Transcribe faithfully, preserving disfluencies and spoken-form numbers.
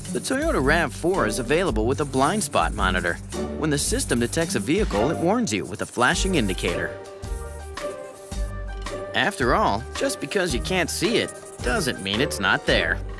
The Toyota RAV four is available with a blind spot monitor. When the system detects a vehicle, it warns you with a flashing indicator. After all, just because you can't see it, doesn't mean it's not there.